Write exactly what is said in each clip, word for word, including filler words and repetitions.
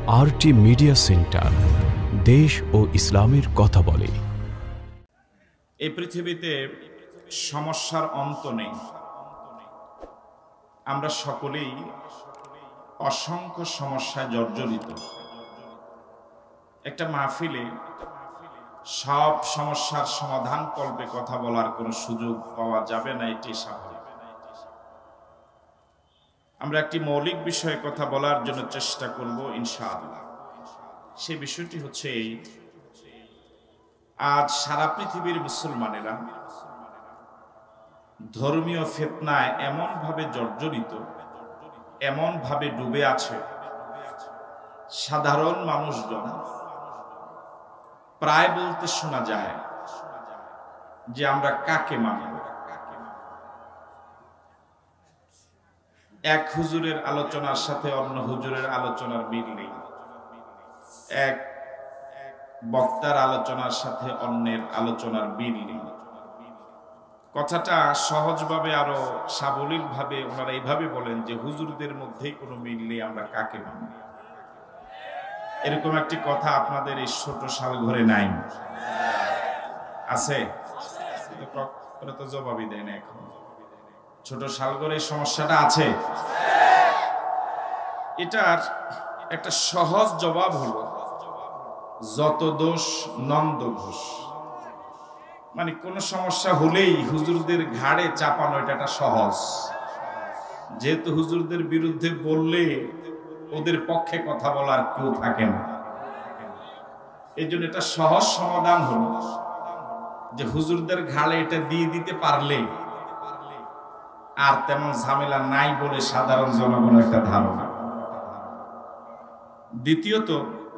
RT media centre, দেশ ও ইসলামের কথা বলে। এই পৃথিবীতে সমস্যার অন্ত নেই। আমরা সকলেই অসংখ্য সমস্যায় জর্জরিত। একটা মাহফিলে সব সমস্যার সমাধান কল্পে কথা বলার কোনো সুযোগ পাওয়া যাবে না, এটি স্বাভাবিক। আমরা একটি মৌলিক বিষয়ে কথা বলার জন্য চেষ্টা করব ইনশাআল্লাহ। সেই বিষয়টি হচ্ছে এই, আজ সারা পৃথিবীর মুসলমানেরা ধর্মীয় ফিতনায় এমন ভাবে জর্জরিত, এমন ভাবে ডুবে আছে, সাধারণ মানুষজন প্রায় বলতে শোনা যায় যে আমরা কাকে মানব। এক হুজুরের আলোচনার সাথে অন্য হুজুরের আলোচনার মিল নেই, এক বক্তার আলোচনার সাথে অন্যের আলোচনার মিল নেই। কথাটা সহজভাবে আরো সাবলীল ভাবে ওনারা এইভাবে বলেন যে হুজুরদের মধ্যেই কোনো মিল নেই, আমরা কাকে মানব। এরকম একটি কথা আপনাদের এই ছোট শালঘরে নাই? আছে? তো জবাবই দেয় না। এখন ছোট শালঘরে সমস্যাটা আছে। এটার একটা সহজ জবাব হলো যত দোষ নন্দ ঘোষ। মানে কোন সমস্যা হলেই হুজুরদের ঘাড়ে চাপানো এটা একটা সহজ, যেহেতু হুজুরদের বিরুদ্ধে বললে ওদের পক্ষে কথা বলার কেউ থাকে না। এই জন্য এটা সহজ সমাধান হলো যে হুজুরদের ঘাড়ে এটা দিয়ে দিতে পারলে আর তেমন ঝামেলা নাই বলে সাধারণ জনগণের একটা ধারণা। দ্বিতীয়ত,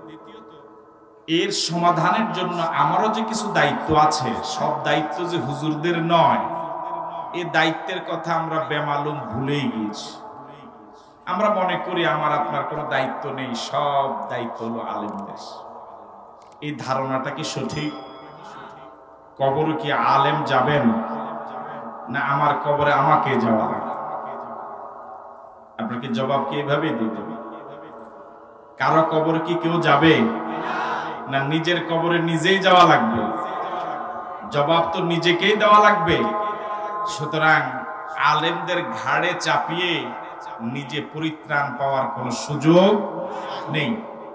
এর সমাধানের জন্য আমারও যে কিছু দায়িত্ব আছে, সব দায়িত্ব যে হুজুরদের নয়, এই দায়িত্বের কথা আমরা বেমালুম ভুলেই গিয়েছি। আমরা মনে করি আমার আপনার কোনো দায়িত্ব নেই, সব দায়িত্ব হলো আলেমদের। এই ধারণাটা কি সঠিক? কবরে কি আলেম যাবেন না আমার কবরে আমাকে যাওয়া লাগে? আপনাকে জবাব কি এভাবে দিতে হবে? কারো কবরে কি কেউ যাবে না নিজের কবরে নিজেই যাওয়া লাগবে? জবাব তো নিজেকেই দেওয়া লাগবে। সুতরাং আলেমদের ঘাড়ে চাপিয়ে নিজে পরিত্রাণ পাওয়ার কোনো সুযোগ নেই।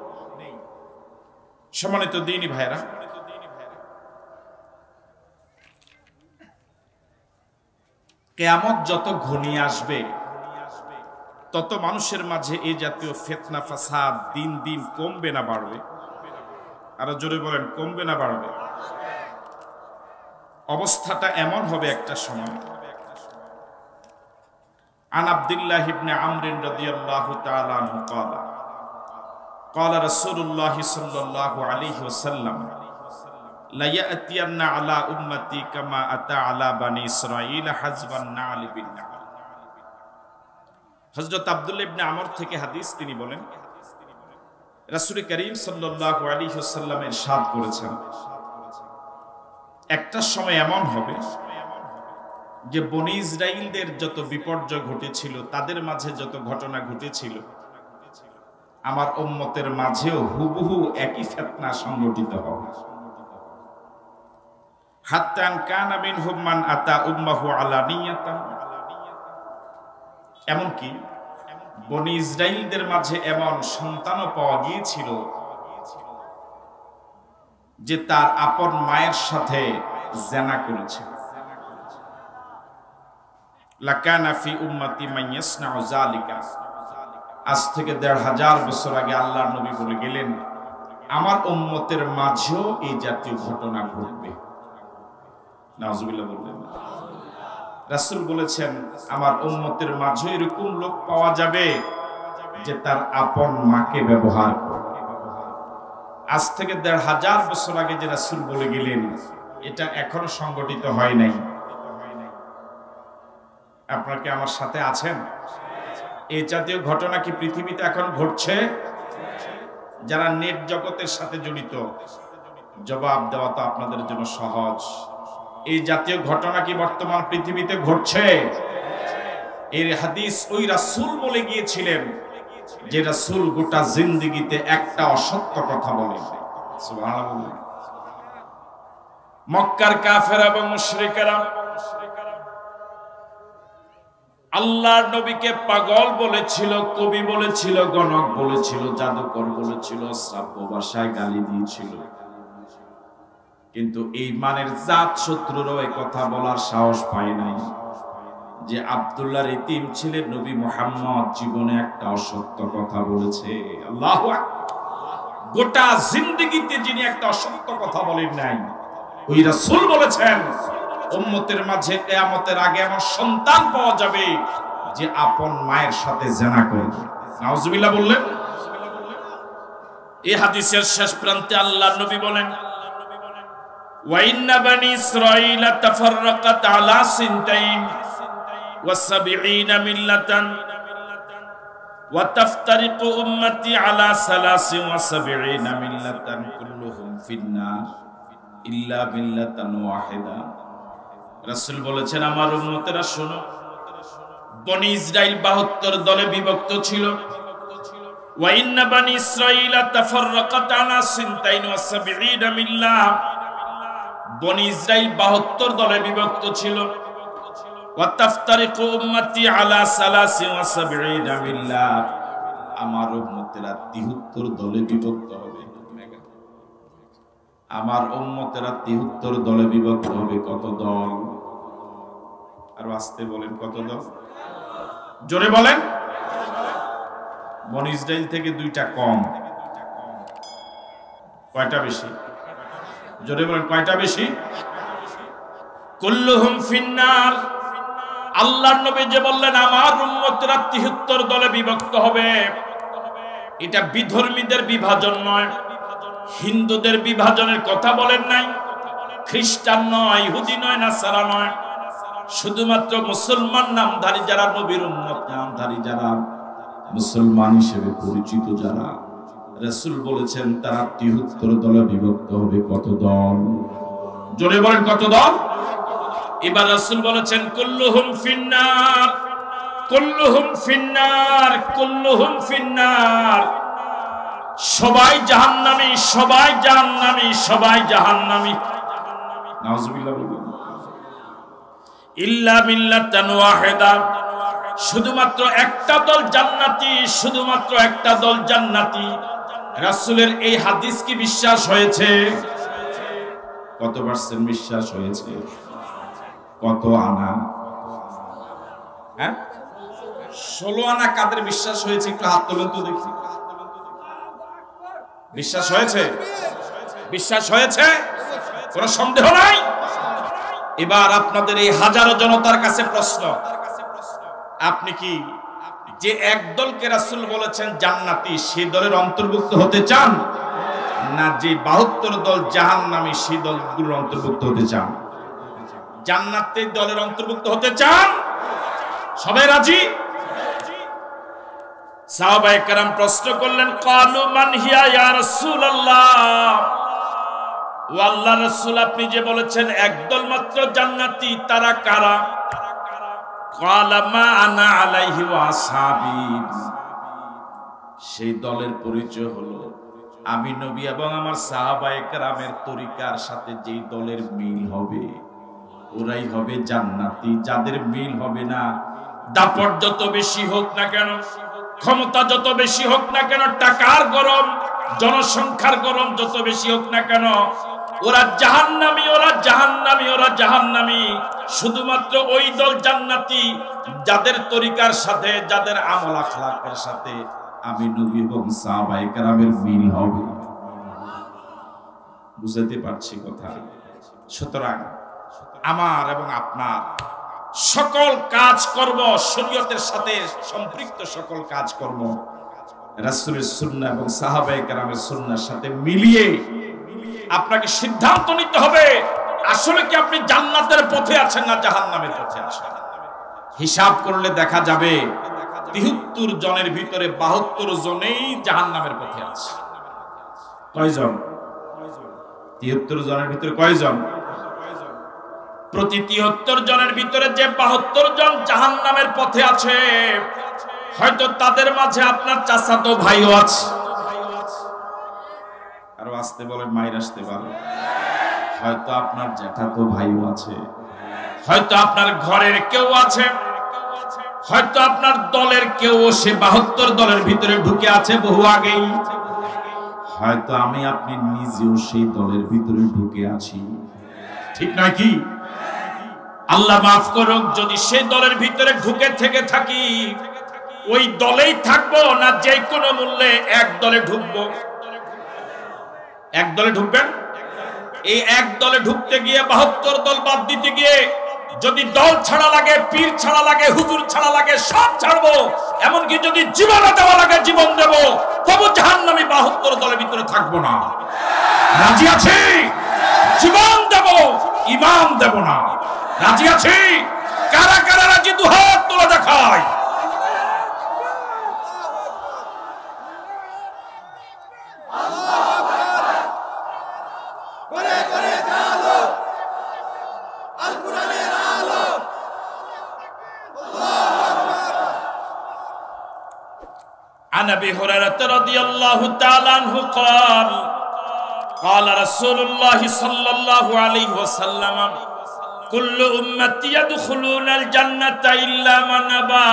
সম্মানিত দ্বীনী ভাইরা, কিয়ামত যত ঘনিয়ে আসবে তত মানুষের মাঝে এই জাতীয় ফিতনা ফাসাদ দিন দিন কমবে না বাড়বে? আরো জোরে বলেন, কমবে না বাড়বে? অবস্থাটা এমন হবে একটা সময়। আন আব্দুল্লাহ ইবনে আমর রাদিয়াল্লাহু তাআলা আনহু قال قال رسول الله صلى الله عليه وسلم لا يأتين على امتي كما اتى على بني اسرائيل حزب النعل بالنعل। হযরত আব্দুল্লাহ ইবনে আমর থেকে হাদিস, তিনি বলেন রাসূল করিম সাল্লাল্লাহু আলাইহি ওয়াসাল্লাম ইরশাদ করেছেন, একটা সময় এমন হবে যে বনী ইসরাইলদের যত বিপর্যয় ঘটেছিল, তাদের মাঝে যত ঘটনা ঘটেছিল, আমার উম্মতের মাঝেও হুবহু একই ফিতনা সংঘটিত হবে। হাত্তা কানা মিনহুম মান আতা উম্মাহু আলানিয়াতান। এমনকি বনী ইসরাইলদের মাঝে এমন সন্তানও পাওয়া গিয়েছিল যে তার আপন মায়ের সাথে জিনা করেছে। লাকানা ফি উম্মতি মান ইয়াসনাউ যালিকা। আজ থেকে দেড় হাজার বছর আগে আল্লাহর নবী বলে গেলেন, আমার উম্মতের মাঝেও এই জাতীয় ঘটনা ঘটবে। নাউজুবিল্লাহ বললেন। রাসূল বলেছেন, আমার উম্মতের মাঝে এরকম লোক পাওয়া যাবে যে তার আপন মাকে ব্যবহার করবে। আজ থেকে দেড় হাজার বছর আগে যে রাসূল বলে গেলেন, এটা এখনো সংগঠিত হয় নাই। আপনারা কি আমার সাথে আছেন? এই জাতীয় ঘটনা কি পৃথিবীতে এখন ঘটছে? যারা নেট জগতের সাথে জড়িত, জবাব দেওয়া তো আপনাদের জন্য সহজ। এই জাতীয় ঘটনা কি বর্তমান পৃথিবীতে ঘটছে? এই হাদিস ওই রাসূল বলে গিয়েছিলেন যে রাসূল গোটা জিন্দেগিতে একটা অসত্য কথা বলেন। সুবহানাল্লাহ। মক্কার কাফের এবং মুশরিকেরা আল্লাহর নবীকে পাগল বলেছিল, কবি বলেছিল, গণক বলেছিল, জাদুকর বলেছিল, শ্রাব্য ভাষায় গালি দিয়েছিল। কিন্তু এই মানের জাত শত্রুরও এই কথা বলার সাহস পায় নাই যে আব্দুল্লাহর ইতিম ছিলেন নবী মুহাম্মদ জীবনে একটা অসত্য কথা বলেছে। আল্লাহু আকবার। গোটা জিন্দেগিতে যিনি একটা অসত্য কথা বলেন নাই, ওই রাসূল বলেছেন উম্মতের মাঝে কিয়ামতের আগে এমন সন্তান পাওয়া যাবে যে আপন মায়ের সাথে জিনা করবে। নাউজুবিল্লাহ বললেন। এই হাদিসের শেষ প্রান্তে আল্লাহর নবী বলেন, ওয়া ইন্না বানি ইসরাঈলা তাফাররাকাত আলা সিনতাইন ওয়া সাবঈনা মিল্লাতান ওয়া তাফতারিকু উম্মতি আলা সালাসিন ওয়া সাবঈনা মিল্লাতান কুল্লুহুম ফিন্নার ইল্লা মিল্লাতান ওয়াহিদা। রাসূল বলেছেন, আমার উম্মতেরা শোনো, বনি ইসরাইল বাহাত্তর দলে বিভক্ত ছিল। ওয়া ইন্না বানি ইসরাঈলা তাফাররাকাত আলা সিনতাইন ওয়া সাবঈনা মিল্লাহ, বনি ইসরাইল বাহাত্তর দলে বিভক্ত ছিল। ওয়া তাফতারিকু উম্মতি আলা সালাসিন ওয়া সাবঈনা মিল্লাহ, আমার উম্মতেরা তিহাত্তর দলে বিভক্ত হবে। আমার উম্মতেরা তিহাত্তর দলে বিভক্ত হবে। কত দল? আর আসতে বলেন, কত দল? জোরে বলেন। বনি ইসরাইল থেকে দুইটা কম, কয়টা বেশি? জোরে বলেন, কয়টা বেশি? কুল্লুহুম ফিন্নার। আল্লাহর নবী যে বললেন আমার উম্মতরা তিহাত্তর দলে বিভক্ত হবে, এটা বিধর্মীদের বিভাজন নয়, হিন্দুদের বিভাজনের কথা বলেন নাই, খ্রিস্টান নয়, ইহুদি নয়, নাসারা নয়, শুধুমাত্র মুসলমান নামধারী যারা, নবীর উম্মত নামধারী যারা, মুসলমান হিসেবে পরিচিত যারা, রাসূল বলেছেন তারা তিহাত্তর দলে বিভক্ত হবে। কত দল? জোরে বলেন, কত দল? এবার রাসূল বলেছেন কুল্লুহুম ফিন্নার, কুল্লুহুম ফিন্নার, কুল্লুহুম ফিন্নার, সবাই জাহান্নামী, সবাই জাহান্নামী, সবাই জাহান্নামী। নাউজুবিল্লাহ বলুন। ইল্লা মিল্লাতান ওয়াহিদা, শুধুমাত্র একটা দল জান্নাতি, শুধুমাত্র একটা দল জান্নাতি। রাসূলের এই হাদিস কি বিশ্বাস হয়েছে? কত পার্সেন্ট বিশ্বাস হয়েছে? কত আনা? হ্যাঁ, ষোলো আনা। কাদের বিশ্বাস হয়েছে একটু হাত তোলেন তো দেখি। বিশ্বাস হয়েছে? বিশ্বাস হয়েছে, কোনো সন্দেহ নাই। এবার আপনাদের এই হাজারো জনতার কাছে প্রশ্ন, আপনি কি যে এক দলকে রাসূল বলেছেন জান্নাতি সেই দলের অন্তর্ভুক্ত হতে চান, না যে বাহাত্তর দল জাহান্নামী সেই দলগুলোর অন্তর্ভুক্ত হতে চান? জান্নাতের দলের অন্তর্ভুক্ত হতে চান? সবাই রাজি? সাহাবায়ে কেরাম প্রশ্ন করলেন, ক্বালু মান হিয়া ইয়া রাসূলুল্লাহ, ও আল্লাহর রাসূল আপনি যে বলেছেন একদল মাত্র জান্নাতি, তারা কারা? ক্বালা মা আনা আলাইহি ওয়া আসহাবি, সেই দলের পরিচয় হলো আমি নবী এবং আমার সাহাবায়ে কেরামের তরিকার সাথে যেই দলের মিল হবে ওরাই হবে জান্নাতি। যাদের মিল হবে না, দাপট যত বেশি হোক না কেন, ক্ষমতা যত বেশি হোক না কেন, টাকার গরম, জনসংখ্যার গরম যত বেশি হোক না কেন, ওরা জাহান্নামী, ওরা জাহান্নামী, ওরা জাহান্নামী। শুধুমাত্র ওই দল জান্নাতি যাদের তরিকার সাথে, যাদের আমল আখলাকের সাথে আমি নবী এবং সাহাবায়ে কেরামের মিল হবে। বুঝতে পারছি কথা? সুতরাং আমার এবং আপনার সকল কাজকর্ম, শরীয়তের সাথে সম্পৃক্ত সকল কাজকর্ম রাসূলের সুন্নাহ এবং সাহাবায়ে কেরামের সুন্নাহর সাথে মিলিয়ে আপনাকে সিদ্ধান্ত নিতে হবে আসলে কি আপনি জান্নাতের পথে আছেন না জাহান্নামের পথে আছেন। হিসাব করলে দেখা যাবে তিহাত্তর জনের ভিতরে বাহাত্তর জনেই জাহান্নামের পথে আছে। কয়জন? তিহাত্তর জনের ভিতরে কয়জন? প্রতি তিহাত্তর জনের ভিতরে যে বাহাত্তর জন জাহান্নামের পথে আছে, হয়তো তাদের মাঝে আপনার চাচাতো ভাইও আছে, আরো আসতে বলেন, মায়ের আসতে পারে, হয়তো আপনার জ্যাঠাতো ভাইও আছে, হয়তো আপনার ঘরের কেউ আছে, হয়তো আপনার দলের কেউ সে বাহাত্তর দলের ভিতরে ঢুকে আছে বহু আগেই, হয়তো আমি আপনি নিজেও সেই দলের ভিতরে ঢুকে আছি, ঠিক নয় কি? আল্লাহ মাফ করুক যদি সেই দলের ভিতরে ঢুকে থেকে থাকি, ওই দলেই থাকবো না যে কোনো মূল্যে এক দলে ঢুকবো? এক দলে ঢুকবেন? এই এক দলে ঢুকতে গিয়ে বাহাত্তর দল বাদ দিতে গিয়ে যদি দল ছাড়া লাগে, পীর ছাড়া লাগে, হুজুর ছাড়া লাগে, সব ছাড়বো, এমনকি যদি জীবন দেওয়া লাগে জীবন দেব, তবু জাহান্নামী বাহাত্তর দলের ভিতরে থাকবো না। রাজি আছি? জীবন দেব, ঈমান দেব না। রাজি আছি? কারা কারা রাজি দুহাত তুলে দেখায়। عن ابي هريره رضي الله تعالى عنه قال قال رسول الله صلى الله عليه وسلم كل امتي يدخلون الجنه الا من ابى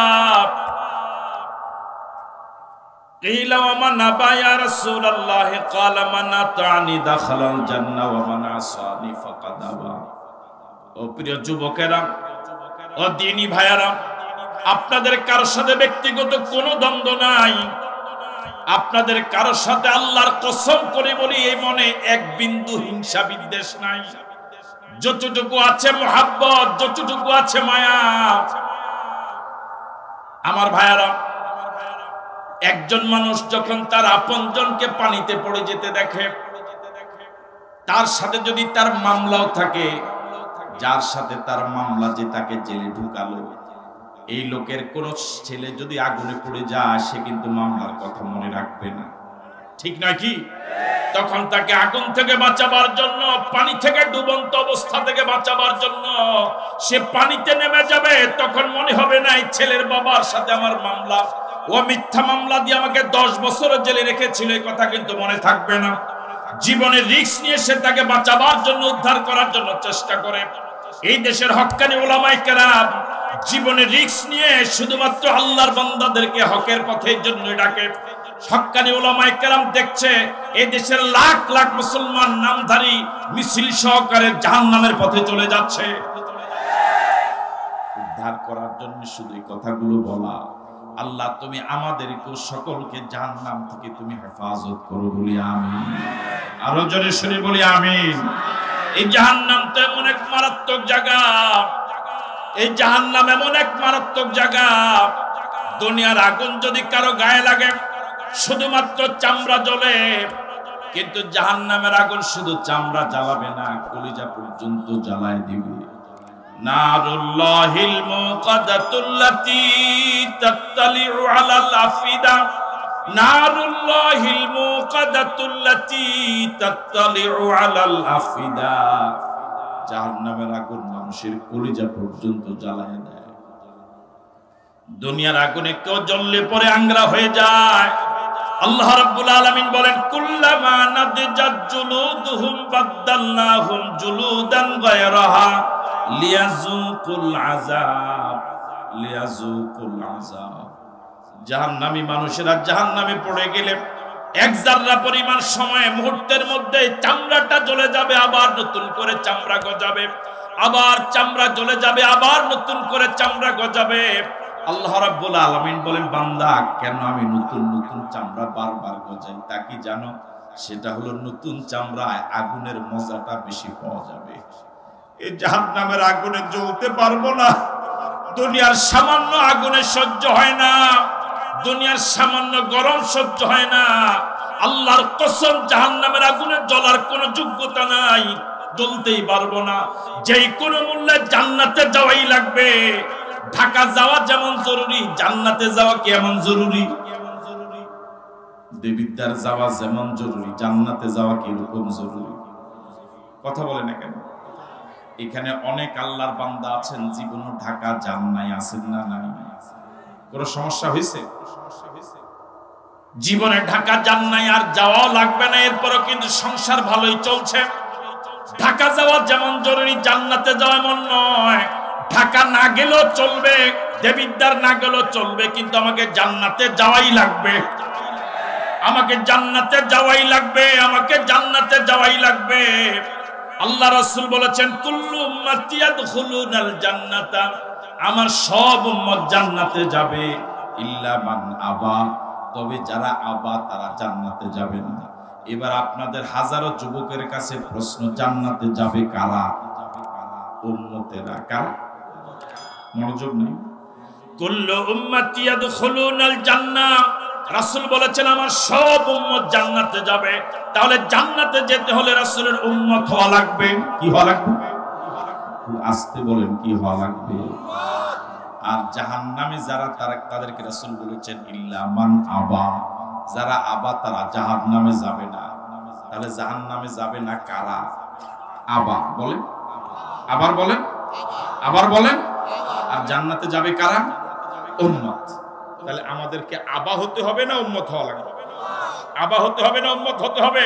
قيل ومن ابى يا رسول الله قال من اطاعني دخل الجنه ومن عصاني فقد ابى। ও প্রিয় যুবকেরা, ও দ্বীনি ভাইয়েরা, আপনাদের কারোর সাথে ব্যক্তিগত কোনো দ্বন্দ্ব নাই, আপনাদের কারোর সাথে আল্লাহর কসম করে বলি এই মনে এক বিন্দু হিংসা বিদ্বেষ নাই। যতটুকু আছে মোহাব্বত, যতটুকু আছে মায়া। আমার ভাইয়ারা, একজন মানুষ যখন তার আপনজনকে পানিতে পড়ে যেতে দেখে, তার সাথে যদি তার মামলাও থাকে, যার সাথে তার মামলা যে তাকে জেলে ঢুকালো, এই লোকের কোন ছেলে যদি আগুনে পড়ে যায়, সে কিন্তু মামলার কথা মনে রাখবে না, ঠিক নয় কি? তখন তাকে আগুন থেকে বাঁচাবার জন্য, পানি থেকে ডুবন্ত অবস্থা থেকে বাঁচাবার জন্য সে পানিতে নেমে যাবে। তখন মনে হবে না এই ছেলের বাবার সাথে আমার মামলা, ও মিথ্যা মামলা দিয়ে আমাকে দশ বছর জেলে রেখেছিল, এই কথা কিন্তু মনে থাকবে না। জীবনের রিস্ক নিয়ে সে তাকে বাঁচাবার জন্য, উদ্ধার করার জন্য চেষ্টা করে। এই দেশের হক্কানি উলামায়ে কেরাম জীবনে রিস্ক নিয়ে শুধুমাত্র আল্লাহর বান্দাদেরকে হকের পথের জন্য ডাকে। হক্কানি উলামায়ে কেরাম দেখছে এই দেশের লাখ লাখ মুসলমান নামধারী মিছিল সহকারে জাহান্নামের পথে চলে যাচ্ছে। উদ্ধার করার জন্য শুধু এই কথাগুলো বলা, আল্লাহ তুমি আমাদেরকে সকলকে জাহান্নাম থেকে তুমি হেফাজত করো বলি আমিন। আরো জোরে শুনে বলি আমিন। এই জাহান্নাম তো এমন এক মারাত্মক জায়গা, এই জাহান্নাম এমন এক মারাত্মক জায়গা, দুনিয়ার আগুন যদি কারো গায়ে লাগে শুধুমাত্র চামড়া জ্বলে, কিন্তু জাহান্নামের আগুন শুধু চামড়া জ্বালাবে না, কলিজা পর্যন্ত জ্বালায় দিবে। নারুল্লাহিল মুকাদ্দাতুল্লাতী তাত্তালিউ আলাল আফিদা, নারুল্লাহিল মুকাদ্দাতুল্লাতী তাত্তালিউ আলাল আফিদা। জাহান্নামের আগুন মানুষের কলিজা পর্যন্ত জ্বালায় দেয়। দুনিয়ার আগুনে কেউ জ্বললে পরে আংরা হয়ে যায়। আল্লাহ রাব্বুল আলামিন বলেন, কুল্লামা নাদিজাত জুলুদুহুম বাদদালনাহুম জুলুদান গায়রাহা লিয়াযুকুল আযাব লিয়াযুকুল আযাব। জাহান্নামী মানুষেরা জাহান্নামে পড়ে গেলে এক জাররা পরিমাণ সময়ে, মুহূর্তের মধ্যে চামড়াটা জ্বলে যাবে, আবার নতুন করে চামড়া গজাবে, আবার চামড়া জ্বলে যাবে, আবার নতুন করে চামড়া গজাবে। আল্লাহ রাব্বুল আলামিন বলেন, বান্দা কেন আমি নতুন নতুন চামড়া বারবার গজাই? তা কি জানো? সেটা হলো নতুন চামড়ায় আগুনের মজাটা বেশি পাওয়া যাবে। এই জাহান্নামের আগুনে জ্বলতে পারবো না, দুনিয়ার সামান্য আগুনে সহ্য হয় না, দুনিয়ার সামান্য গরম সহ্য হয় না। আল্লাহর কসম, জাহান্নামের আগুনে জ্বলার কোনো যোগ্যতা নাই, জ্বলতেই পারবো না। যেই কোনো মূল্যে জান্নাতে যাওয়াই লাগবে। ঢাকা যাওয়া যেমন জরুরি, জান্নাতে যাওয়া কি এমন জরুরি? দেবিদ্বার যাওয়া যেমন জরুরি, জান্নাতে যাওয়া কি এরকম জরুরি? কথা বলে না কেন? এখানে অনেক আল্লাহর বান্দা আছেন জীবনে ঢাকা যান নাই, আছেন না? নাই। কোনো সমস্যা হয়েছে? জীবনে ঢাকা যান নাই, আর যাওয়াও লাগবে না, এরপরও কিন্তু সংসার ভালোই চলছে। ঢাকা যাওয়া যেমন জরুরি, জান্নাতে যাওয়া এমন নয়। ঢাকা না গেলেও চলবে, দেবিদ্বার না গেলেও চলবে, কিন্তু আমাকে জান্নাতে যাওয়াই লাগবে। আমাকে জান্নাতে যাওয়াই লাগবে, আমাকে জান্নাতে যাওয়াই লাগবে। আল্লাহ রাসূল বলেছেন, কুল্লু উম্মতি ইয়াদখুলুনাল জান্নাতা, আমার সব উম্মত জান্নাতে যাবে, ইল্লা মান আবা, তবে যারা আবা তারা জান্নাতে যাবে না। এবার আপনাদের হাজারো যুবকের কাছে প্রশ্ন, জান্নাতে যাবে কারা? উম্মতেরা। কারা? মনোযোগ নেই। কুল্লু উম্মতি ইয়াদখুলুনাল জান্নাহ, রাসূল বলেছেন আমার সব উম্মত জান্নাতে যাবে। তাহলে জান্নাতে যেতে হলে রাসূলের উম্মত হওয়া লাগবে। কি হওয়া লাগবে? আস্তে বলেন, কি হওয়া লাগবে? আর জাহান্নামে যারা, তারা তাদেরকে রাসূল বলেছেন ইল্লা মান আবা, যারা আবা তারা জাহান্নামে যাবে না। তাহলে জাহান্নামে যাবে না কারা? আবা বলেন, আবার বলেন, আবার বলেন। আর জান্নাতে যাবে কারা? উম্মত। তাহলে আমাদেরকে আবা হতে হবে না উম্মত হওয়া লাগবে? আবা হতে হবে না উম্মত হতে হবে?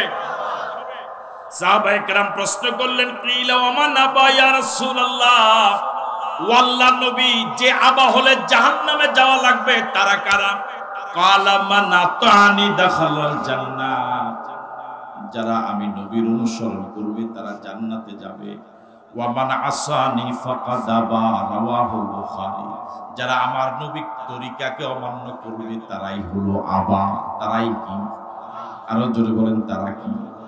সাহাবায়ে কেরাম প্রশ্ন করলেন, কিলা ওয়া মান আবা ইয়া রাসূলুল্লাহ, ও আল্লাহর নবী, যে আবা হলে জাহান্নামে যাওয়া লাগবে তারা কারা? ক্বালা মান আতানি দাখালাল জান্নাহ, যারা আমি নবীর অনুসরণ করবে তারা জান্নাতে যাবে। ওয়া মান আসানি ফাকাদ আবা, রাওয়াহু বুখারী, যারা আমার নবীর তরিকাকে অমান্য করবে তারাই হলো আবা। তারাই কি? আরো জোরে বলেন, তারা কি?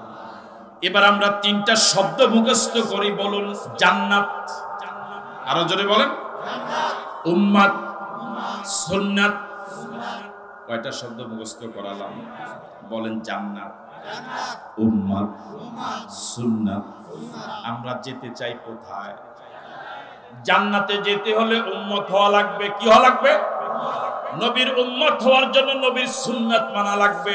এবার আমরা তিনটা শব্দ মুখস্থ করি, বলুন। জান্নাত, আরো জোরে বলেন। উম্মত, সুন্নাত। কয়টা শব্দ মুখস্থ করালাম? বলেন। জান্নাত, উম্মত, সুন্নাত। আমরা যেতে চাই কোথায়? জান্নাতে যেতে হলে উম্মত হওয়া লাগবে। কি হওয়া লাগবে? নবীর উম্মত হওয়ার জন্য নবীর সুন্নাত মানা লাগবে।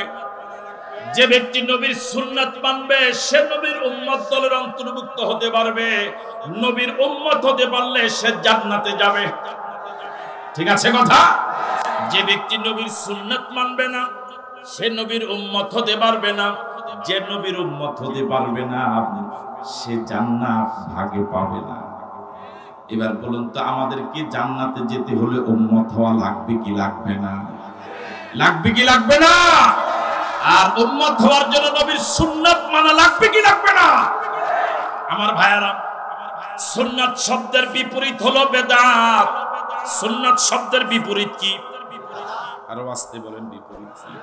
যে ব্যক্তি নবীর সুন্নাত মানবে সে নবীর উম্মত দলের অন্তর্ভুক্ত হতে পারবে। নবীর উম্মত হতে পারলে সে জান্নাতে যাবে। ঠিক আছে কথা? যে ব্যক্তি নবীর সুন্নাত মানবে না সে নবীর উম্মত হতে পারবে না। যে নবীর উম্মত হতে পারবে না সে জান্নাত ভাগে পাবে না। এবার বলুন তো, আমাদেরকে জান্নাতে যেতে হলে উম্মত হওয়া লাগবে কি লাগবে না? লাগবে কি লাগবে না? আর উম্মত হওয়ার জন্য নবীর সুন্নাত মানা লাগবে কি লাগবে না? আমার ভাইয়ারা, সুন্নাত শব্দের বিপরীত হলো বেদাত। সুন্নাত শব্দের বিপরীত কি? আরো আসতে বলেন, বিপরীত কি?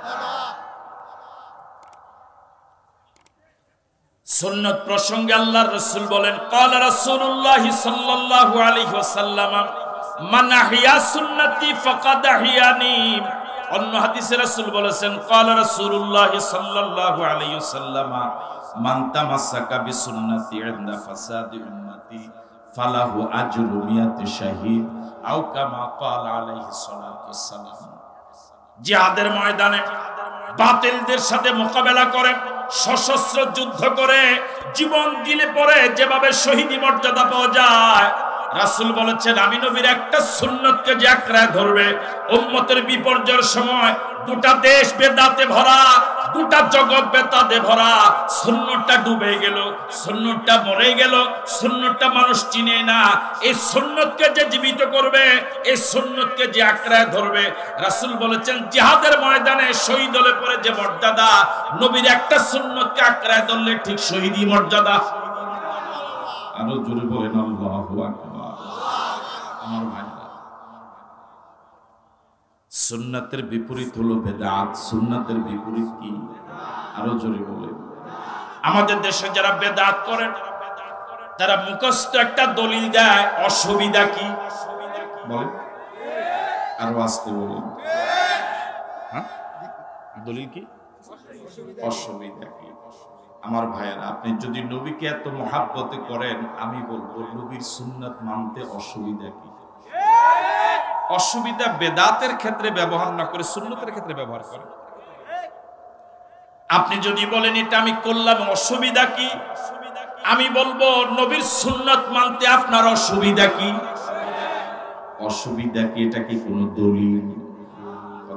সুন্নাত প্রসঙ্গে আল্লাহর রাসূল বলেন, ক্বালা রাসূলুল্লাহ সাল্লাল্লাহু আলাইহি ওয়াসাল্লাম, মান আহইয়া সুন্নতি ফাকাদ আহইয়ানি। অন্য হাদিসে রাসূল বলেছেন, ক্বালা রাসূলুল্লাহ সাল্লাল্লাহু আলাইহি ওয়াসাল্লাম, মান তামাসসাকা বিসুন্নতি ইনদা ফাসাদি উম্মতি ফালাহু আজরু মিয়াতি শাহীদ, আও কামা ক্বালা আলাইহি সাল্লাতু ওয়াসসালাম। জিহাদের ময়দানে বাতিলদের সাথে মোকাবেলা করে, সশস্ত্র যুদ্ধ করে, জীবন দিলে পরে যেভাবে শহীদি মর্যাদা পাওয়া যায়, রাসূল বলেছেন আমি নবীর একটা সুন্নতকে যে আঁকড়ে ধরবে, উম্মতের বিপর্যয়ের সময় গোটা দেশ বেদাতে ভরা, গোটা জগৎ বেদাতে ভরা, সুন্নতটা ডুবে গেল, সুন্নতটা মরে গেল, সুন্নতটা মানুষ চিনে না, এই সুন্নতকে যে জীবিত করবে, এই সুন্নতকে যে আঁকড়ে ধরবে, রাসূল বলেছেন জিহাদের ময়দানে শহীদ হলে পরে যে মর্যাদা, নবীর একটা সুন্নতকে আঁকড়ে ধরলে ঠিক শহীদি মর্যাদা। আরো জোরে বলেন আল্লাহু আকবার। আমার ভাইরা, সুন্নাতের বিপরীত হলো বেদাত। সুন্নাতের বিপরীত কি? আরো জোরে বলেন। আমাদের দেশে যারা বেদাত করেন তারা মুখস্থ একটা দলিল দেয়, অসুবিধা কি? বলেন, আরো আসতে বলেন। হ্যাঁ, দলিল কি? অসুবিধা কি? আমার ভাইয়েরা, আপনি যদি নবীকে এত মহাব্বতে করেন, আমি বলবো নবীর সুন্নাত মানতে অসুবিধা কি? অসুবিধা বেদাতের ক্ষেত্রে ব্যবহার না করে সুন্নতের ক্ষেত্রে ব্যবহার করেন। আপনি যদি বলেন এটা আমি করলাম, অসুবিধা কি? আমি বলবো নবীর সুন্নাত মানতে আপনার অসুবিধা কি? অসুবিধা কি? এটা কি কোনো দলিল?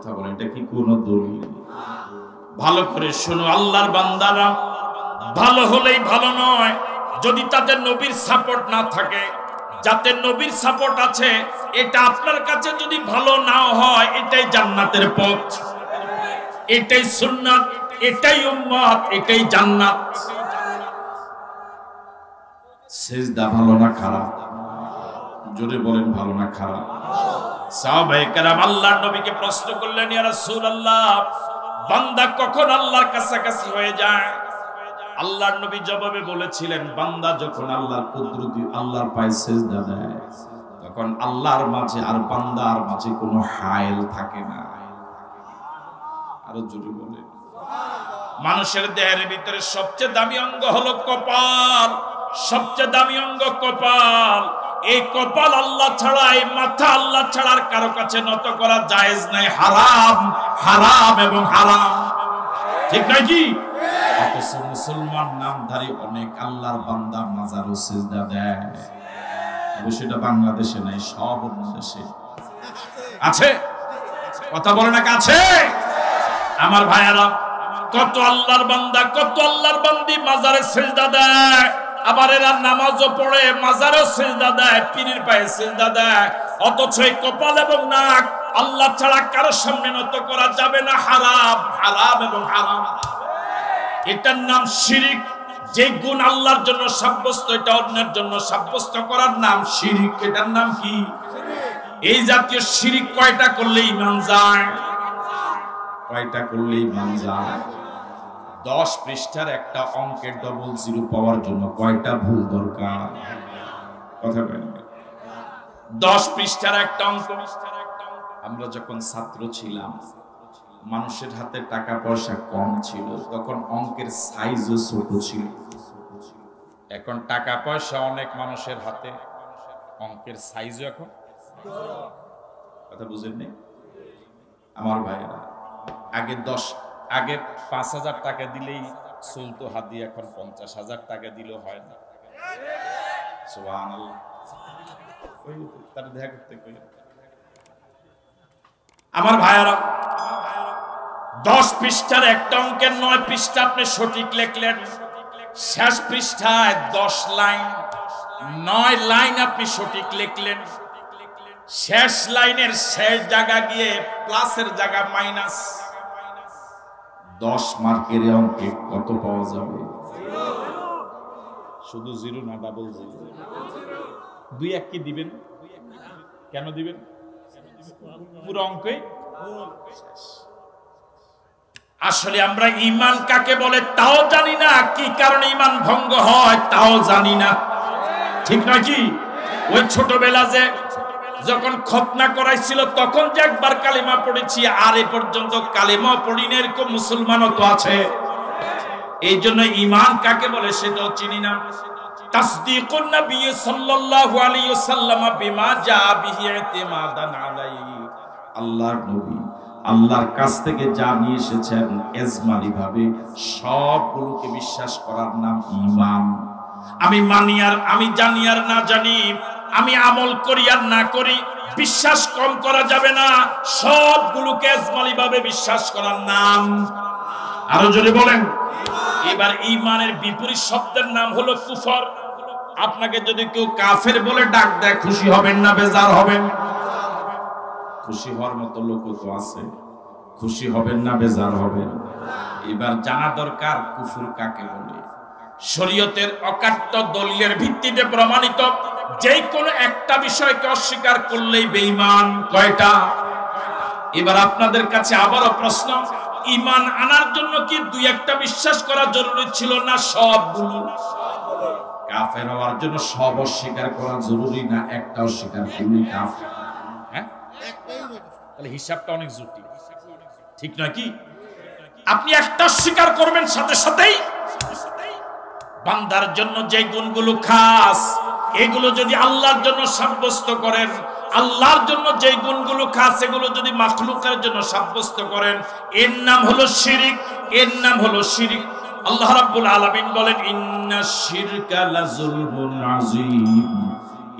কথা বলেন, এটা কি কোনো দলিল? ভালো করে শোনো আল্লাহর বান্দারা, ভালো হলেই ভালো নয় যদি তাদের নবীর সাপোর্ট না থাকে। যাতে নবীর সাপোর্ট আছে, এটা আপনার কাছে যদি ভালো না হয়, এটাই জান্নাতের পথ, এটাই সুন্নাত, এটাই উম্মত, এটাই জান্নাত। সিজদা ভালো না খারাপ? জোরে বলেন, ভালো না খারাপ? সাহাবায়ে কেরাম আল্লাহর নবীকে প্রশ্ন করলেন, ইয়া রাসূলুল্লাহ, বান্দা কখন আল্লাহর কাছাকাছি হয়ে যায়? আল্লাহর নবী জবাবে বলেছিলেন, বান্দা যখন আল্লাহর কুদরতি আল্লাহর পায়ে সিজদা দেয়, তখন আল্লাহর মাঝে আর বান্দার মাঝে কোনো হায়েল থাকে না। আরো জোরে বলেন। মানুষের দেহের ভিতরে সবচেয়ে দামি অঙ্গ হলো কপাল, সবচেয়ে দামি অঙ্গ কপাল। এই কপাল আল্লাহ ছাড়া, এই মাথা আল্লাহ ছাড়া আর কারো কাছে নত করা জায়েজ নাই, হারাম, হারাম এবং হারাম। ঠিক নাকি? অথচ মুসলমান নামধারী অনেক আল্লাহর বান্দা মাজারে সিজদা দেয়। সেটা বাংলাদেশে নাই, সব অন্য দেশে আছে। কথা বলে না, কাছে? আমার ভাইয়ারা, কত আল্লাহর বান্দা, কত আল্লাহর বান্দি মাজারে সিজদা দেয়, আবার এরা নামাজও পড়ে, মাজারেও সিজদা দেয়, পীরের পায়ে সিজদা দেয়। অথচ এই কপাল এবং নাক আল্লাহ ছাড়া কারোর সামনে নত করা যাবে না, হারাম, হারাম এবং হারাম। এটার নাম শিরিক। যে গুণ আল্লাহর জন্য সাব্যস্ত, এটা অন্যের জন্য সাব্যস্ত করার নাম শিরিক। এটার নাম কি? এই জাতীয় শিরিক কয়টা করলে ঈমান যায়? কয়টা করলে ঈমান যায়? দশ পৃষ্ঠার একটা অঙ্কের ডবল জিরো পাওয়ার জন্য কয়টা ভুল দরকার? কথা বলেন। দশ পৃষ্ঠার একটা অঙ্ক। আমরা যখন ছাত্র ছিলাম, মানুষের হাতে টাকা পয়সা কম ছিল, তখন অঙ্কের সাইজও ছোট ছিল। এখন টাকা পয়সা অনেক মানুষের হাতে, অঙ্কের সাইজও এখন। কথা বুঝেননি আমার ভাইয়েরা? আগে দশ আগে পাঁচ হাজার টাকা দিলেই চলতো হাদি, এখন পঞ্চাশ হাজার টাকা দিলেও হয় না। সুবহানাল্লাহ। তার দেখা করতে কই আমার ভাইয়েরা, দশ পৃষ্ঠার একটা অঙ্কের নয় পৃষ্ঠা আপনি সঠিক লিখলেন, শেষ পৃষ্ঠায় দশ লাইন, নয় লাইন আপনি সঠিক লিখলেন, শেষ লাইনের শেষ জায়গা গিয়ে প্লাসের জায়গা মাইনাস। দশ মার্কের অঙ্কে কত পাওয়া যাবে? শুধু জিরো না, ডাবল জিরো। দুই এক কি দিবেন? কেন দিবেন? পুরো অঙ্কে। আসলে আমরা ঈমান কাকে বলে তাও জানি না, কি কারণে ঈমান ভঙ্গ হয় তাও জানি না। ঠিক নয় কি? ওই ছোটবেলা যে যখন খতনা করাইছিল, তখন যে একবার কালিমা পড়েছি, আর এ পর্যন্ত কালিমা পড়ি না, এরকম মুসলমানও তো আছে। এই জন্য ঈমান কাকে বলে সেটাও চিনি না। তাসদীকুন নবী সাল্লাল্লাহু আলাইহি ওয়াসাল্লাম বিমা জা বিহি ইতিমাদান আলাইহি। আল্লাহর নবী আল্লাহর কাছ থেকে যা নিয়ে এসেছেন এজমালি ভাবে সবগুলোকে বিশ্বাস করার নাম ঈমান। আমি মানি আর আমি জানি আর না জানি, আমি আমল করি আর না করি, বিশ্বাস কম করা যাবে না, সবগুলোকে এজমালি ভাবে বিশ্বাস করার নাম। আরো জোরে বলেন। এবার ঈমানের বিপরীত শব্দের নাম হলো কুফর। আপনাকে যদি কেউ কাফের বলে ডাক দেয়, খুশি হবেন না বেজার হবেন? খুশি হওয়ার মতো লোক তো আছে, খুশি হবেন না বেজার হবেন? এবার জানা দরকার কুফর কাকে বলে। শরীয়তের অকাট্য দলিলের ভিত্তিতে প্রমাণিত যে কোনো একটা বিষয়কে অস্বীকার করলেই বেঈমান। কয়টা? এবার আপনাদের কাছে আবারও প্রশ্ন, ঈমান আনার জন্য কি দুই একটা বিশ্বাস করা জরুরি ছিল না সবগুলো? কাফের হওয়ার জন্য সব অস্বীকার করা জরুরি না একটা অস্বীকার করলেই কাফের? হ্যাঁ, তাহলে হিসাবটা অনেক জটিল। ঠিক নয় কি? আপনি একটা অস্বীকার করবেন, সাথে সাথেই বান্দার জন্য যে গুণগুলো খাস, এগুলো যদি আল্লাহর জন্য সাব্যস্ত করেন, আল্লাহর জন্য যে গুণগুলো খাস এগুলো যদি মাখলুকের জন্য সাব্যস্ত করেন, এর নাম হলো শিরিক, এর নাম হলো শিরিক। আল্লাহ রাব্বুল আলামিন বলেন, ইন্নাশ শিরকা লাযুলমুন আযীম।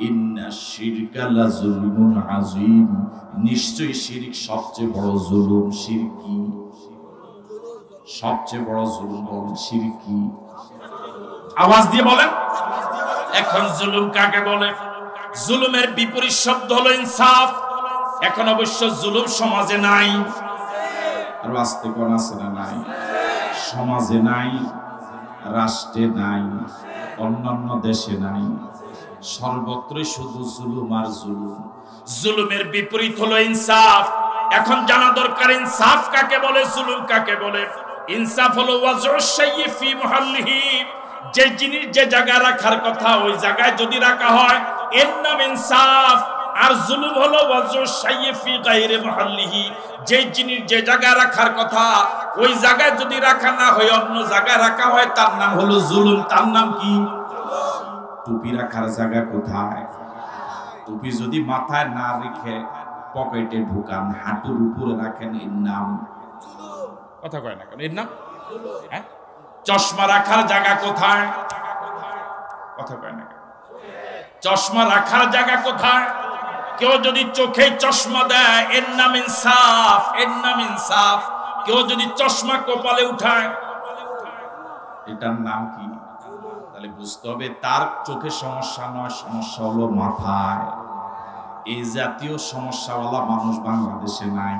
ইন্নাশ শিরকা লাযুলমুন আযীম, নিশ্চয়ই শিরক সবচেয়ে বড় জুলুম। শিরক কি? সবচেয়ে বড় জুলুম বলেন শিরক কি? আওয়াজ দিয়ে বলেন। এখন জুলুম কাকে বলে? জুলুমের বিপরীত শব্দ হলো ইনসাফ। এখন অবশ্য জুলুম সমাজে নাই, আর আস্তে কোন আছে না? নাই, সমাজে নাই, রাষ্ট্রে নাই, অন্যান্য দেশে নাই, সর্বত্রই শুধু জুলুম আর জুলুম। জুলুমের বিপরীত হলো ইনসাফ। এখন জানা দরকার ইনসাফ কাকে বলে, জুলুম কাকে বলে। ইনসাফ হলো ওয়াজউশ শাইই ফি মুহাল্লিহি, যে জিনিস যে জায়গায় রাখার কথা ওই জায়গায় যদি রাখা হয় এর নাম ইনসাফ। আর জুলুম হলো ওয়াজউশ শাইই ফি গায়রি মুহাল্লিহি, যে জিনিস যে জায়গায় রাখার কথা ওই জায়গায় যদি রাখা না হয় অন্য জায়গায় রাখা হয় তার নাম হলো জুলুম। তার নাম কি? টুপি রাখার জায়গা কোথায়? টুপি যদি মাথায় না রেখে পকেটে ঢুকান, হাঁটুর উপরে রাখেন, এর নাম কথা কয় না কেন? এর নাম হ্যাঁ। চশমা রাখার জায়গা কোথায়? কথা কয় না কেন? চশমা রাখার জায়গা কোথায়? কেউ যদি চোখে চশমা দেয় এর নাম ইনসাফ, এর নাম ইনসাফ। কেউ যদি চশমা কপালে উঠায় এটার নাম কি? তাহলে বুঝতে হবে তার চোখে সমস্যা নয়, সমস্যা হলো মাথায়। এই জাতীয় সমস্যাওয়ালা মানুষ বাংলাদেশে নাই।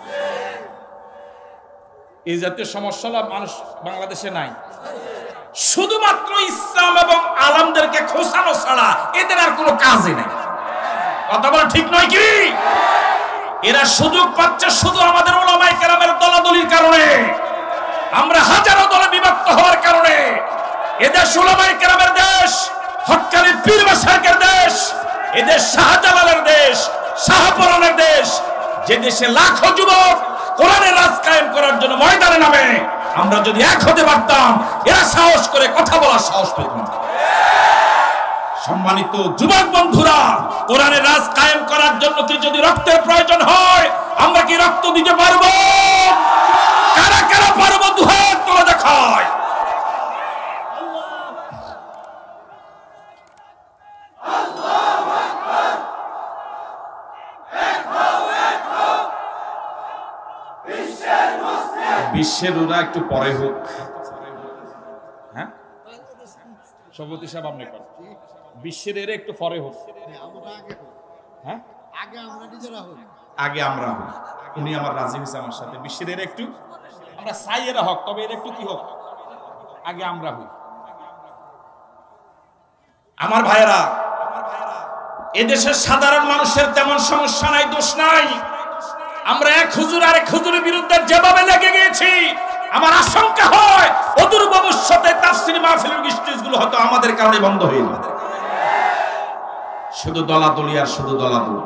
এই জাতীয় সমস্যাওয়ালা মানুষ বাংলাদেশে নাই। শুধুমাত্র ইসলাম এবং আলেমদেরকে খোঁচানো ছাড়া এদের আর কোনো কাজই নেই। কথা বলা ঠিক নয় কি? এরা সুযোগ পাচ্ছে শুধু আমাদের উলামায়ে কেরামের দলাদলির কারণে, আমরা হাজারো দলে বিভক্ত হওয়ার কারণে। এদেশ উলামায়ে কেরামের দেশ, হক্কানি পীর মাশায়েখের দেশ, এদেশ শাহজালালের দেশ, শাহপরানের দেশ। যে দেশে লাখো যুবক কোরআনের রাজ কায়েম করার জন্য ময়দানে নামে, আমরা যদি এক হতে পারতাম এরা সাহস করে কথা বলার সাহস পেত না। সম্মানিত যুবক বন্ধুরা, কোরআনের রাজ কায়েম করার জন্য কি যদি রক্তের প্রয়োজন হয় আমরা কি রক্ত দিতে পারবো? কারা কারা পারবো? দুহাত তুলে দেখায়। বিশ্বের ওরা একটু পরে হোক, হ্যাঁ সভাপতি সাহেব আপনি করেন, বিশ্বের এর একটু পরে হোক, হ্যাঁ আগে আমরা নিজেরা হই, আগে আমরা হই। উনি আমার রাজি হয়েছে আমার সাথে। বিশ্বের এর একটু আমরা চাই এরা হোক, তবে এর একটু কি হোক, আগে আমরা হই। আমার ভাইয়েরা, এদেশের সাধারণ মানুষের তেমন সমস্যা নাই, দোষ নাই। আমরা এক হুজুর আরেক হুজুরের বিরুদ্ধে যেভাবে লেগে গিয়েছি, আমার আশঙ্কা হয় অদূর ভবিষ্যতে তাফসীর মাহফিলের স্টেজগুলো হয়তো আমাদের কারণে বন্ধ হয়ে যাবে। শুধু দলাদলি আর শুধু দলাদলি।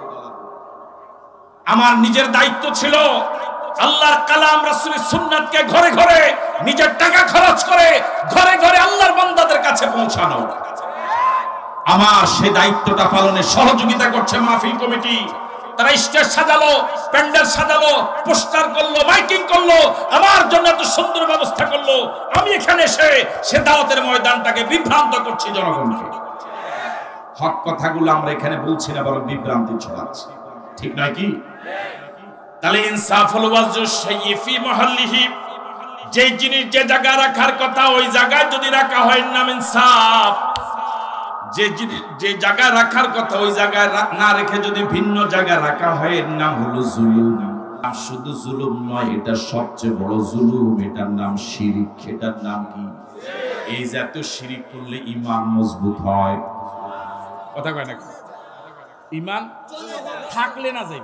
আমার নিজের দায়িত্ব ছিল আল্লাহর কালাম রাসূলের সুন্নাতকে ঘরে ঘরে নিজের টাকা খরচ করে ঘরে ঘরে আল্লাহর বান্দাদের কাছে পৌঁছানো। আমার সেই দায়িত্বটা পালনে সহযোগিতা করছে মাহফিল কমিটি। তারা স্টেজ সাজালো, প্যান্ডেল সাজালো, পোস্টার করলো, মাইকিং করলো, আমার জন্য এত সুন্দর ব্যবস্থা করলো। আমি এখানে এসে সে দাওয়াতের ময়দানটাকে বিভ্রান্ত করছি জনগণকে। হক কথাগুলো আমরা এখানে বলছি না, বরং বিভ্রান্তি ছড়াচ্ছি। ঠিক নয় কি? তাহলে ইনসাফ হলো ওয়াজউশ শাইই ফি মুহাল্লিহি, যে জিনিস যে জায়গায় রাখার কথা ওই জায়গায় যদি রাখা হয় নাম ইনসাফ। যে জিনিস যে জায়গায় রাখার কথা ওই জায়গায় না রেখে যদি ভিন্ন জায়গায় রাখা হয় এর নাম হলো জুলুম। আর শুধু জুলুম নয়, এটা সবচেয়ে বড় জুলুম, এটার নাম শিরিক। এটার নাম কি? এই জাতীয় শিরিক করলে ঈমান মজবুত হয়। কথা কয় না? ঈমান থাকলে না যাইবে,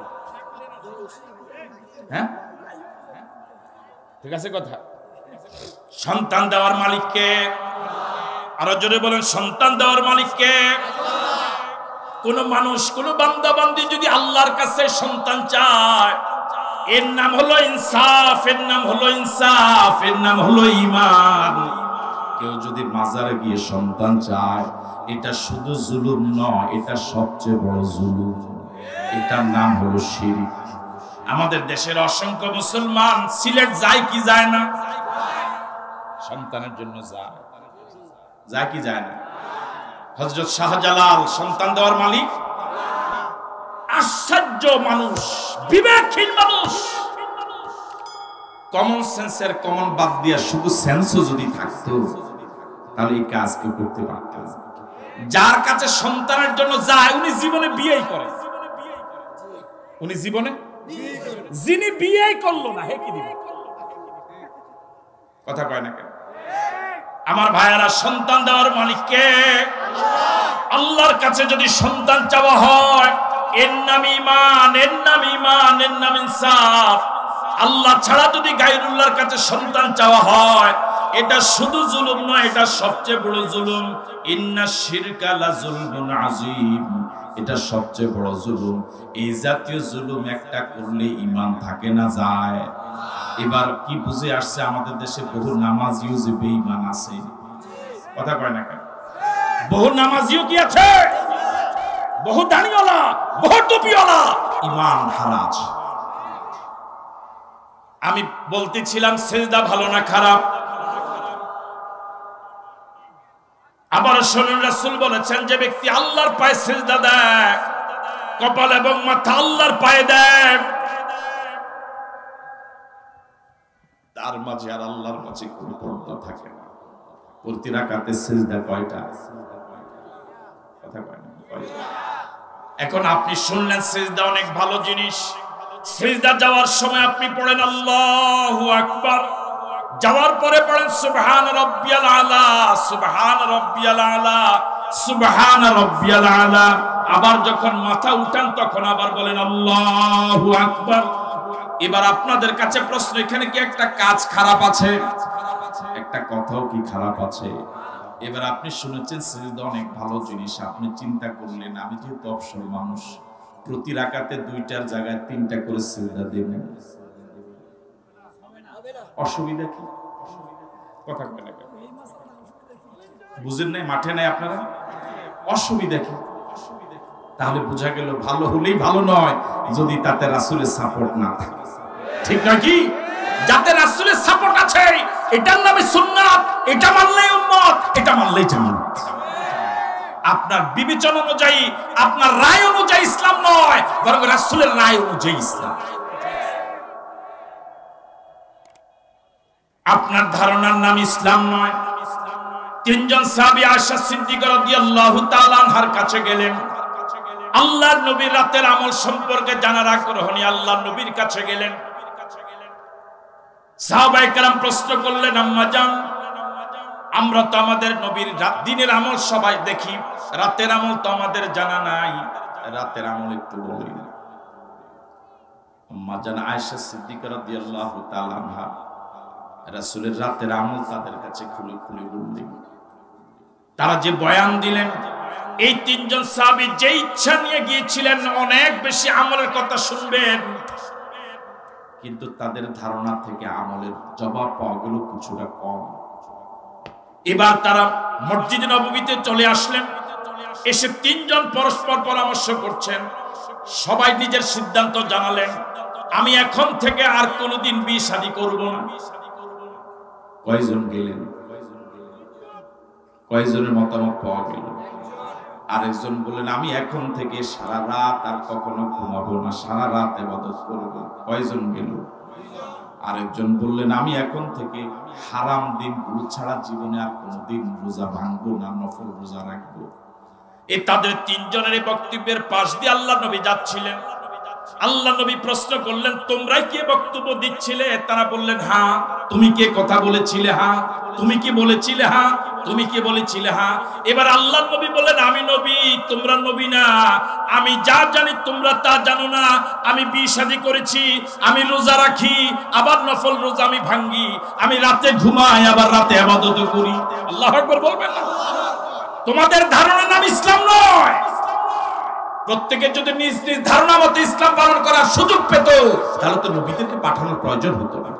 হ্যাঁ ঠিক আছে কথা। সন্তান দেওয়ার মালিককে, আরো জোরে বলেন, সন্তান দেওয়ার মালিককে। কোন মানুষ কোন বান্দা বান্দি যদি আল্লাহর কাছে সন্তান চায় এর নাম হলো ইনসাফ, এর নাম হলো ইনসাফ, এর নাম হলো ঈমান। কেউ যদি মাজারে গিয়ে সন্তান চায় এটা শুধু জুলুম নয়, এটা সবচেয়ে বড় জুলুম, এটার নাম হলো শিরক। আমাদের দেশের অসংখ্য মুসলমান সিলেট যায় কি যায় না? সন্তানের জন্য যায়, যায় কি যায় না? হযরত শাহজালাল সন্তান দেওয়ার মালিক। আশ্চর্য মানুষ, বিবেকহীন মানুষ। কমন সেন্সের কমন বাদ দিয়া শুধু সেন্সও যদি থাকতো তাহলে এই কাজ কেউ করতে পারত। যার কাছে সন্তানের জন্য যায় উনি জীবনে বিয়েই করে, উনি জীবনে যিনি বিয়েই করলো না হে কি দিবে? কথা কয় না কেন? আমার ভাইয়ারা, সন্তান দেওয়ার মালিক কে? আল্লাহর কাছে যদি সন্তান চাওয়া হয় এর নাম ঈমান, এর নাম ঈমান, এর নাম ইনসাফ। আল্লাহ ছাড়া যদি গায়রুল্লাহর কাছে সন্তান চাওয়া হয় এটা শুধু জুলুম নয়, এটা সবচেয়ে বড় জুলুম। ইন্না শিরকা লা যুলমুন আযীম, এটা সবচেয়ে বড় জুলুম। এই জাতীয় জুলুম একটা করলে ঈমান থাকে না যায়। এবার কি বুঝে আসছে আমাদের দেশে বহু নামাজিও যে বেঈমান আছে। কথা কয় না কেন? বহু নামাজিও কি আছে, বহু দাড়িওয়ালা, বহু টুপিওয়ালা ঈমান হারা আছে। আমি বলতেছিলাম সিজদা ভালো না খারাপ? আবার শুনুন, রাসূল বলেছেন যে ব্যক্তি আল্লাহর পায়ে সিজদা দেয়, কপাল এবং মাথা আল্লাহর পায়ে দেয়, তার মাঝে আর আল্লাহর কাছে কোনো পর্দা থাকে না। প্রতি রাকাতে সিজদা কয়টা? কথা কয় না কয়টা? এখন আপনি শুনলেন সিজদা অনেক ভালো জিনিস। সিজদা যাওয়ার সময় আপনি পড়েন আল্লাহু আকবার, যাওয়ার পরে পড়েন সুবহান রাব্বিয়াল আলা, সুবহান রাব্বিয়াল আলা, সুবহান রাব্বিয়াল আলা। আবার যখন মাথা উঠান তখন আবার বলেন আল্লাহু আকবার। এবার আপনাদের কাছে প্রশ্ন, এখানে কি একটা কাজ খারাপ আছে? একটা কথাও কি খারাপ আছে? এবার আপনি শুনেছেন সিজদা অনেক ভালো জিনিস, আপনি চিন্তা করলেন আমি যেহেতু অবসর মানুষ, প্রতি রাকাতে দুইটার জায়গায় তিনটা করে সিজদা দেবেন, অসুবিধা কি? কথা বলে না কেন? বুঝেন নাই? মাঠে নাই আপনারা? অসুবিধা কি? তাহলে বোঝা গেল ভালো হলেই ভালো নয় যদি তাতে রাসূলের সাপোর্ট না থাকে। ঠিক নয় কি? যাতে রাসূলের সাপোর্ট আছে এটার নামে সুন্নাত, এটা মানলেই উম্মত, এটা মানলেই জান্নাত। আপনার বিবেচনা অনুযায়ী, আপনার রায় অনুযায়ী ইসলাম নয়, বরং রাসূলের রায় অনুযায়ী ইসলাম। আপনার ধারণার নাম ইসলাম নয়। তিনজন সাহাবী আয়েশা সিদ্দিকা রাদিয়াল্লাহু তাআলা আনহার কাছে গেলেন, আল্লাহর নবীর রাতের আমল সম্পর্কে জানার আগ্রহে আল্লাহর নবীর কাছে গেলেন। সাহাবায়ে কেরাম প্রশ্ন করলেন, আম্মা জান, আমরা তো আমাদের নবীর দিনের আমল সবাই দেখি, রাতের আমল তো আমাদের জানা নাই, রাতের আমল একটু বলুন। আম্মা জান আয়েশা সিদ্দিকা রাদিয়াল্লাহু তাআলা আনহা রাসূলের রাতের আমল তাদের কাছে খুলে খুলে বললেন। তারা যে বয়ান দিলেন, এই তিনজন সাহাবী যে ইচ্ছা নিয়ে গিয়েছিলেন অনেক বেশি আমলের কথা শুনবেন, কিন্তু তাদের ধারণা থেকে আমলের জবাব পাওয়া গেল কিছুটা কম। এবার তারা মসজিদে নববীতে চলে আসলেন। এসে তিনজন পরস্পর পরামর্শ করছেন, সবাই নিজের সিদ্ধান্ত জানালেন, আমি এখন থেকে আর কোনোদিন বিয়ে শাদী করব না। কয়জন গেলেন? কয়জনের মতামত পাওয়া গেল? আরেকজন বললেন, আমি এখন থেকে সারা রাত আর কখনো ঘুমাবো না, সারা রাত ইবাদত করব। কয়জন গেল? আরেকজন বললেন, আমি এখন থেকে হারাম দিনগুলো ছাড়া জীবনে আর কোনোদিন রোজা ভাঙবো না, নফল রোজা রাখবো। এই তাদের তিনজনের বক্তব্যের পাশ দিয়ে আল্লাহ নবী যাচ্ছিলেন। আল্লাহ নবী প্রশ্ন করলেন, তোমরাই কি বক্তব্য দিচ্ছিলে? তারা বললেন, হ্যাঁ। তুমি কে কথা বলেছিলে? হ্যাঁ। তুমি কি বলেছিলে? হ্যাঁ। তুমি কি বলেছিলে? হ্যাঁ। এবার আল্লাহ নবী বললেন, আমি নবী, তোমরা নবী না। আমি যা জানি তোমরা তা জানো না। আমি বিয়ে শাদী করেছি, আমি রোজা রাখি, আবার নফল রোজা আমি ভাঙ্গি, আমি রাতে ঘুমাই, আবার রাতে ইবাদত করি। আল্লাহু আকবার বলবেন না? তোমাদের ধারণার নাম ইসলাম নয়। প্রত্যেকে যদি নিজ নিজ ধারণা মতো ইসলাম পালন করার সুযোগ পেত তাহলে তো নবীদেরকে পাঠানোর প্রয়োজন হতো না।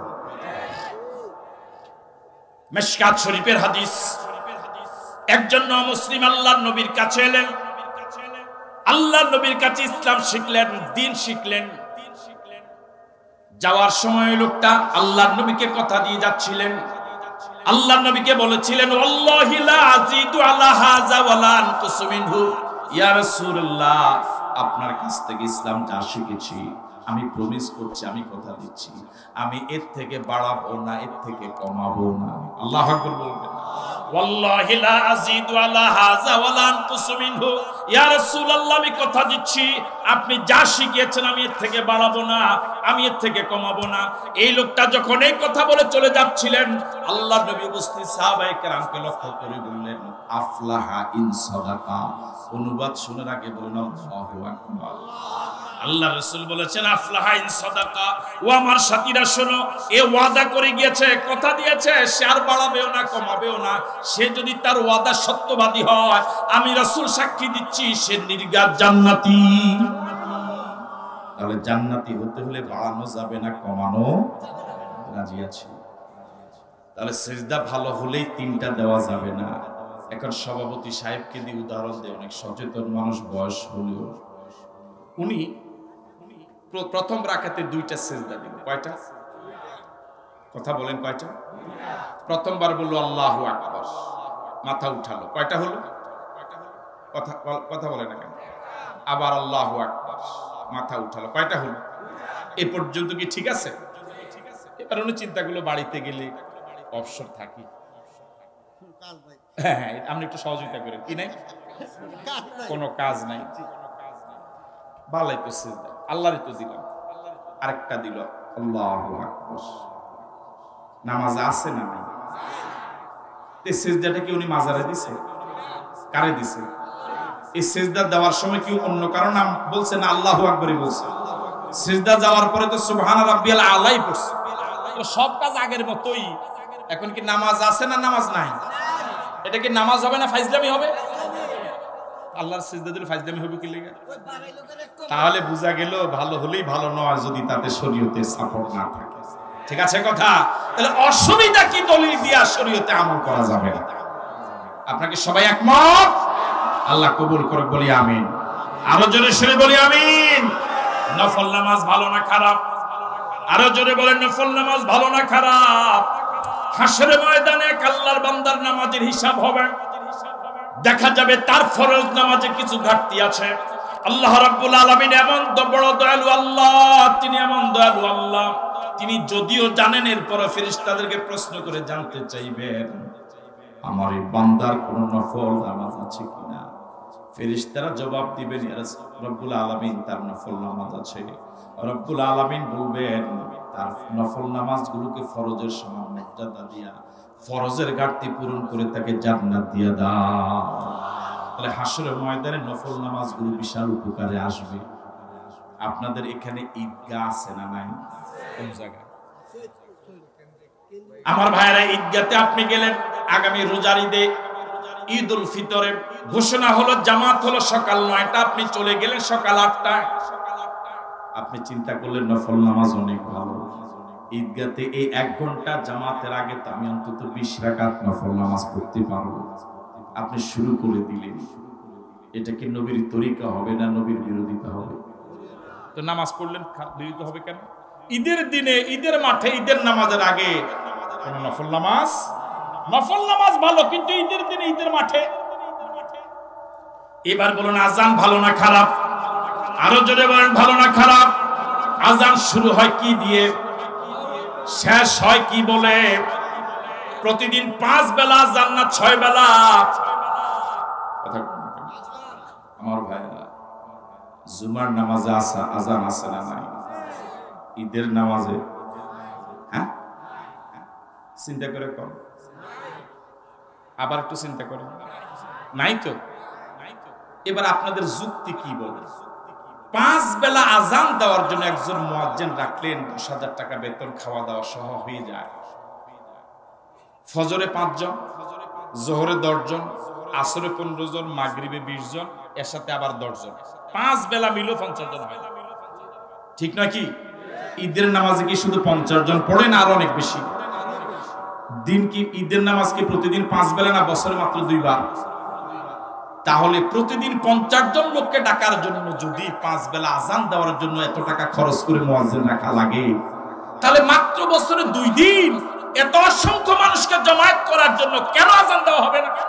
মিশকাত শরীফের হাদিস, একজন মুসলিম আল্লাহর নবীর কাছে এলেন, আল্লাহর নবীর কাছে ইসলাম শিখলেন, দ্বীন শিখলেন। যাওয়ার সময় লোকটা আল্লাহর নবীকে কথা দিয়ে যাচ্ছিলেন, আল্লাহর নবীকে বলেছিলেন ওয়াল্লাহি লা আজিদু আলা হাযা ওয়ালা আনকুসু মিনহু, ইয়া রাসূলুল্লাহ আপনার কাছ থেকে ইসলাম যা শিখেছি আমি প্রমিস করছি, আমি কথা দিচ্ছি আমি এর থেকে বাড়াবো না, এর থেকে কমাবো না। আল্লাহু আকবার বলবেন। ওয়াল্লাহি লা আজিদু আলা হাযা ওয়ালা আনকুসু মিনহু, ইয়া রাসূলুল্লাহ আমি কথা দিচ্ছি আপনি যা শিখিয়েছেন আমি এর থেকে বাড়াবো না, আমি এর থেকে কমাবো না। এই লোকটা যখন এই কথা বলে চলে যাচ্ছিলেন আল্লাহর নবী উপস্থিত সাহাবায়ে কেরামকে লক্ষ্য করে বললেন আফলাহা ইন সাদাকা। অনুবাদ শোনার আগে বলুন আল্লাহু আকবার। আল্লাহ রাসূল বলেছেন আফলাহা ইন সাদাকা, ও আমার সাথীরা শোনো, এ ওয়াদা করে গিয়েছে, কথা দিয়েছে সে আর বাড়াবেও না কমাবেও না। সে যদি তার ওয়াদা সত্যবাদী হয় আমি রাসূল সাক্ষী দিচ্ছি সে নির্ঘাত জান্নাতি। তাহলে জান্নাতি হতে হলে বাড়ানো যাবে না, কমানো রাজি আছি। তাহলে সিজদা ভালো হলেই তিনটা দেওয়া যাবে না। এখন সভাপতি সাহেবকে দিয়ে উদাহরণ দেয়, অনেক সচেতন মানুষ বয়স হলেও উনি প্রথম রাকাতে দুইটা সিজদা দিল। কয়টা? কথা বলেন কয়টা? প্রথমবার বলল আল্লাহু আকবার, মাথা উঠালো, কয়টা হলো? কথা কথা বলে না কেন? আবার আল্লাহু আকবার, মাথা উঠালো, কয়টা হলো? এ পর্যন্ত কি ঠিক আছে? এবার উনি চিন্তাগুলো বাড়িতে গেলে অবসর থাকি, হ্যাঁ হ্যাঁ আপনি একটু সহযোগিতা করেন, কি নাই কোনো কাজ নাই, ভালোই তো সিজদা আল্লাহরই তো দিলাম, আরেকটা দিল আল্লাহু আকবার। নামাজ আছে না নাই? এই সিজদাটা কি উনি মাজারে দিছে? কারে দিছে? এই সিজদা দেওয়ার সময় কি অন্য কারো নাম বলছে না আল্লাহু আকবারই বলছে? সিজদা যাওয়ার পরে তো সুবহান রাব্বিয়াল আলাই পড়ছে। তো সব কাজ আগের মতোই। এখন কি নামাজ আছে না নামাজ নাই? এটা কি নামাজ হবে না ফাইজলামি হবে? আল্লাহর সিজদা দিলে ফাইজলামি হবে কি লাগা? তাহলে বোঝা গেল ভালো হলেই ভালো নয় যদি তাতে শরীয়তে সাপোর্ট না থাকে। ঠিক আছে কথা? তাহলে অসুবিধা কি দলিল দিয়া শরীয়তে আমল করা যাবে না? আপনাকে সবাই একমত? আল্লাহ কবুল করুক, বলি আমিন। আরো জোরে সরে বলি আমিন। নফল নামাজ ভালো না খারাপ? আরো জোরে বলেন নফল নামাজ ভালো না খারাপ? হাসরের ময়দানে এক আল্লাহর বান্দার নামাজের হিসাব হবে, দেখা যাবে তার ফরজ নামাজে কিছু ঘাটতি আছে। আল্লাহ রাব্বুল আলামিন এমন বড় দয়ালু আল্লাহ, তিনি এমন দয়ালু আল্লাহ, তিনি যদিও জানেন এরপর ফেরেশতাদেরকে প্রশ্ন করে জানতে চাইবেন আমার এই বান্দার কোন নফল নামাজ আছে কিনা। ফেরেশতারা জবাব দিবেন ইয়া রাব্বুল আলামিন তার নফল নামাজ আছে। রব্বুল আলামিন বলবেন তার নফল নামাজগুলোকে ফরজের সমান মর্যাদা দিয়া ফরজের ঘাটতি পূরণ করে তাকে জান্নাত দিয়ে দাও। তাহলে হাসরের ময়দানে নফল নামাজগুলো বিশাল উপকারে আসবে। আপনাদের এখানে ঈদগাহ আছে না নাই? কোন জায়গায়? আমার ভাইরা ঈদগাহতে আপনি গেলেন আগামী রোজার ঈদে, ঈদ উল ফিতরে ঘোষণা হলো জামাত হলো সকাল নয়টা, আপনি চলে গেলেন সকাল আটটায়। আপনি চিন্তা করলেন নফল নামাজ অনেক ভালো, ঈদগাহতে এই এক ঘন্টা জামাতের আগে তো আমি অন্তত বিশ রাকাত নফল নামাজ পড়তে পারবো। আপনি শুরু করে দিলেন, এটা কি নবীর তরিকা হবে না নবীর বিরোধিতা হবে? তো নামাজ পড়লেন বিরোধিতা হবে কেন? ঈদের দিনে ঈদের মাঠে ঈদের নামাজের আগে কোন নফল নামাজ? নফল নামাজ ভালো, কিন্তু ঈদের দিনে ঈদের মাঠে। এবার বলুন আজান ভালো না খারাপ? আরো জোরে বলেন ভালো না খারাপ? আজান শুরু হয় কি দিয়ে, শেষ হয় কি বলে? প্রতিদিন পাঁচ বেলা আজান না ছয় বেলা? আমার ভাইরা জুমার নামাজে আসা আজান আছে না নাই? ঈদের নামাজে হ্যাঁ চিন্তা করে কর, আবার একটু চিন্তা করে নাই তো। এবার আপনাদের যুক্তি কি বলে? পাঁচ বেলা আজান দেওয়ার জন্য একজন মুয়াজ্জিন রাখলেন, দশ হাজার টাকা বেতন, খাওয়া দাওয়া সহ হয়ে যায়। ফজরে পাঁচজন, জোহরে দশজন, আসরে পনেরো জন, মাগরিবে বিশ জন, এর সাথে আবার দশজন, পাঁচ বেলা মিলো পঞ্চাশ জন হয়। ঠিক নাকি? ঈদের নামাজে কি শুধু পঞ্চাশ জন পড়ে না আরো অনেক বেশি? দিন কি ঈদের নামাজ কি প্রতিদিন পাঁচ বেলা না বছরে মাত্র দুইবার? তাহলে প্রতিদিন পঞ্চাশ জন লোককে ডাকার জন্য যদি পাঁচ বেলা আজান দেওয়ার জন্য এত টাকা খরচ করে মুয়াজ্জিন রাখা লাগে, তাহলে মাত্র বছরে দুই দিন এত অসংখ্য মানুষকে জমায়েত করার জন্য কেন আজান দেওয়া হবে না?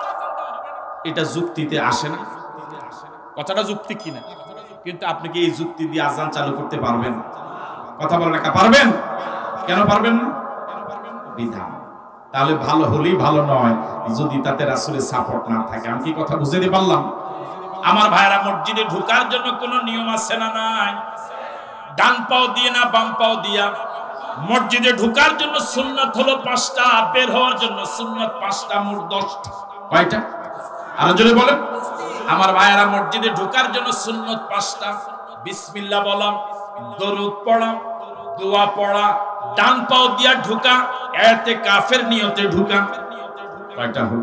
এটা যুক্তিতে আসে না। কথাটা যুক্তি কিনা? কিন্তু আপনি কি এই যুক্তি দিয়ে আজান চালু করতে পারবেন? কথা বলেন না, পারবেন? কেন পারবেন না? বিধান। তাহলে ভালো হলেই ভালো নয় যদি তাতে রাসূলের সাপোর্ট না থাকে। আমি কি কথা বুঝাতে পারলাম? আমার ভাইরা, মসজিদে ঢোকার জন্য কোনো নিয়ম আছে না নাই? ডান পাও দিয়ে না বাম পাও দিয়া? মসজিদে ঢোকার জন্য সুন্নাত হলো পাঁচটা, বের হওয়ার জন্য সুন্নাত পাঁচটা, মোট দশটা। কয়টা? আরো জোরে বলেন। আমার ভাইরা, মসজিদে ঢোকার জন্য সুন্নাত পাঁচটা। বিসমিল্লাহ বলা, দরুদ পড়া, দোয়া পড়া, ডান পাও দিয়া ঢোকা, ইতিকাফের নিয়তে ঢোকা। কয়টা হলো?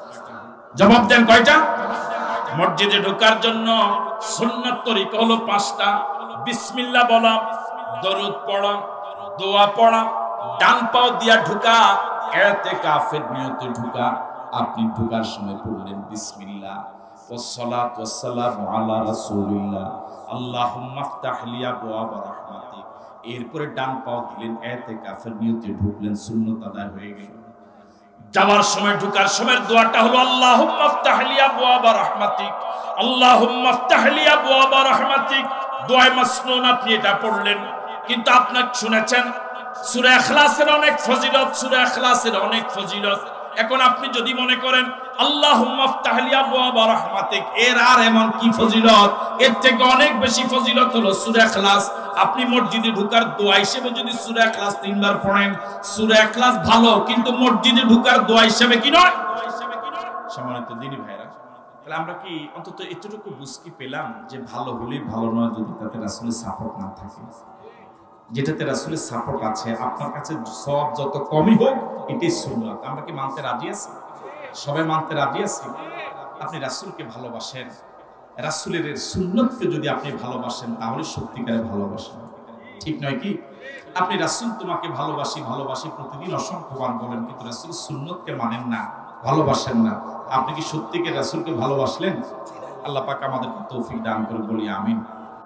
জবাব দেন, কয়টা? মসজিদে ঢোকার জন্য সুন্নাত তরিকা হলো পাঁচটা। বিসমিল্লাহ বলা, দরুদ পড়া, দোয়া পড়া, ডান পাও দিয়া ঢোকা, ইতিকাফের নিয়তে ঢোকা। আপনি ঢোকার সময় পড়লেন বিসমিল্লাহ ওয়াসসালাতু ওয়াসসালামু আলা রাসূলিল্লাহ আল্লাহুম্মা ইফতাহ লি আবওয়াব রাহমাতিক। এরপরে ডান পাও দিলেন, ইতিকাফের নিয়তে ঢুকলেন, সুন্নাত আদায় হয়ে গেল। যাওয়ার সময়, ঢোকার সময় দোয়াটা হলো আল্লাহুম্মা ইফতাহ লি আবওয়াব রাহমাতিক, আল্লাহুম্মা ইফতাহ লি আবওয়াব রাহমাতিক। দোয়া মাসনুন, আপনি এটা পড়লেন। কিন্তু আপনারা শুনেছেন সূরা ইখলাসের অনেক ফজিলত, সূরা ইখলাসের অনেক ফজিলত। এখন আপনি যদি মনে করেন আল্লাহুম্মা ইফতাহ লি আবওয়াব রাহমাতিক, এর আর এমন কি ফজিলত? এর থেকে অনেক বেশি ফজিলত হলো সূরা ইখলাস। আপনি মসজিদে ঢোকার দোয়া হিসেবে যদি সূরা ইখলাস তিনবার পড়েন, সূরা ইখলাস ভালো, কিন্তু মসজিদে ঢোকার দোয়া হিসেবে কি নয়? সম্মানিত দিনী ভাইরা, তাহলে আমরা কি অন্তত এতটুকু বুঝকি পেলাম যে ভালো হলেই ভালো নয় যদি তাতে রাসূলের সাপোর্ট না থাকে। যেটাতে রাসূলের সাপোর্ট আছে, আপনার কাছে সব যত কমই হোক, এটাই সুন্নাত। আমরা কি মানতে রাজি আছি? সবাই মানতে রাজি আছি? আপনি রাসূলকে ভালোবাসেন, রাসূলের সুন্নাতকে যদি আপনি ভালোবাসেন, তাহলে সত্যিকারে ভালোবাসেন। ঠিক নয় কি? আপনি রাসূল তোমাকে ভালোবাসি ভালোবাসি প্রতিদিন অসংখ্যবার বলেন, কিন্তু রাসূল সুন্নাতকে মানেন না, ভালোবাসেন না। আপনি কি সত্যিকারে রাসূলকে ভালোবাসলেন? আল্লাহ পাক আমাদেরকে তৌফিক দান করে, বলি আমিন।